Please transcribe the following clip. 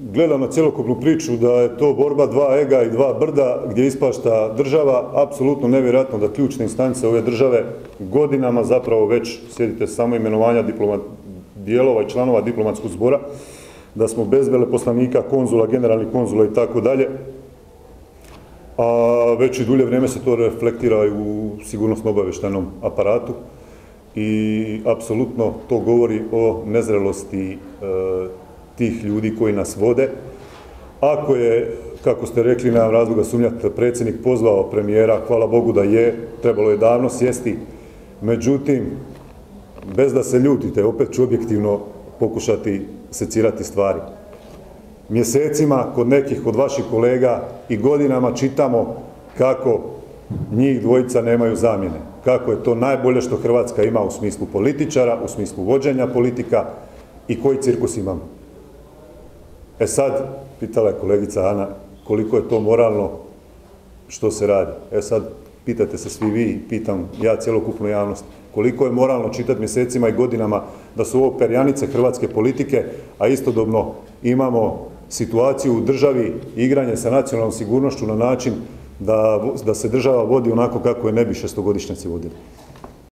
gledam na cjelokupnu priču da je to borba dva ega i dva brda gdje ispašta država, apsolutno nevjerojatno da ključne instance ove države godinama zapravo već, sjedite samo imenovanja dijelova i članova diplomatskog zbora, da smo bez veleposlanika, konzula, generalnih konzula i tako dalje, a već i dulje vrijeme se to reflektira u sigurnosno-obavještajnom aparatu i apsolutno to govori o nezrelosti tih ljudi koji nas vode. Ako je, kako ste rekli, nemam razloga sumnjati, predsjednik pozvao premijera, hvala Bogu da je, trebalo je davno sjesti, međutim, bez da se ljutite, opet ću objektivno pokušati secirati stvari. Mjesecima kod nekih od vaših kolega i godinama čitamo kako njih dvojica nemaju zamjene, kako je to najbolje što Hrvatska ima u smislu političara, u smislu vođenja politika i koji cirkus imamo. E sad, pitala je kolegica Ana, koliko je to moralno, što se radi. E sad, pitate se svi vi, pitam ja cjelokupnu javnost, koliko je moralno čitati mjesecima i godinama da su ovo perjanice hrvatske politike, a istodobno imamo situaciju u državi, igranje sa nacionalnom sigurnošću na način da se država vodi onako kako je ne bi šestogodišnjaci vodili.